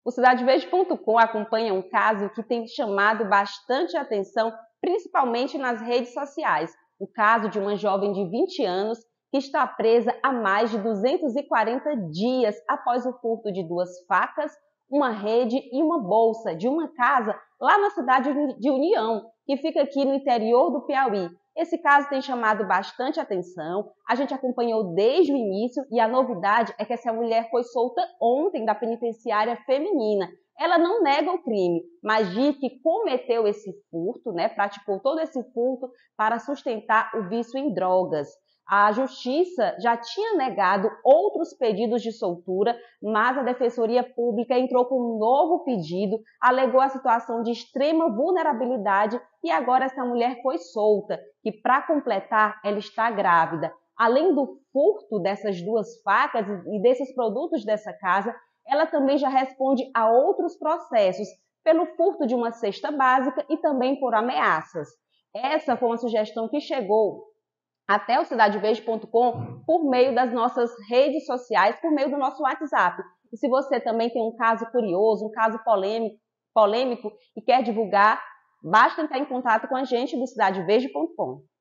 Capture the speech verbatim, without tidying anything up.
O cidade verde ponto com acompanha um caso que tem chamado bastante atenção, principalmente nas redes sociais. O caso de uma jovem de vinte anos que está presa há mais de duzentos e quarenta dias após o furto de duas facas, uma rede e uma bolsa de uma casa lá na cidade de União, que fica aqui no interior do Piauí. Esse caso tem chamado bastante atenção, a gente acompanhou desde o início e a novidade é que essa mulher foi solta ontem da penitenciária feminina. Ela não nega o crime, mas diz que cometeu esse furto, né, praticou todo esse furto para sustentar o vício em drogas. A Justiça já tinha negado outros pedidos de soltura, mas a Defensoria Pública entrou com um novo pedido, alegou a situação de extrema vulnerabilidade e agora essa mulher foi solta, que para completar, ela está grávida. Além do furto dessas duas facas e desses produtos dessa casa, ela também já responde a outros processos, pelo furto de uma cesta básica e também por ameaças. Essa foi uma sugestão que chegou até o cidade verde ponto com por meio das nossas redes sociais, por meio do nosso WhatsApp. E se você também tem um caso curioso, um caso polêmico, polêmico e quer divulgar, basta entrar em contato com a gente do cidade verde ponto com.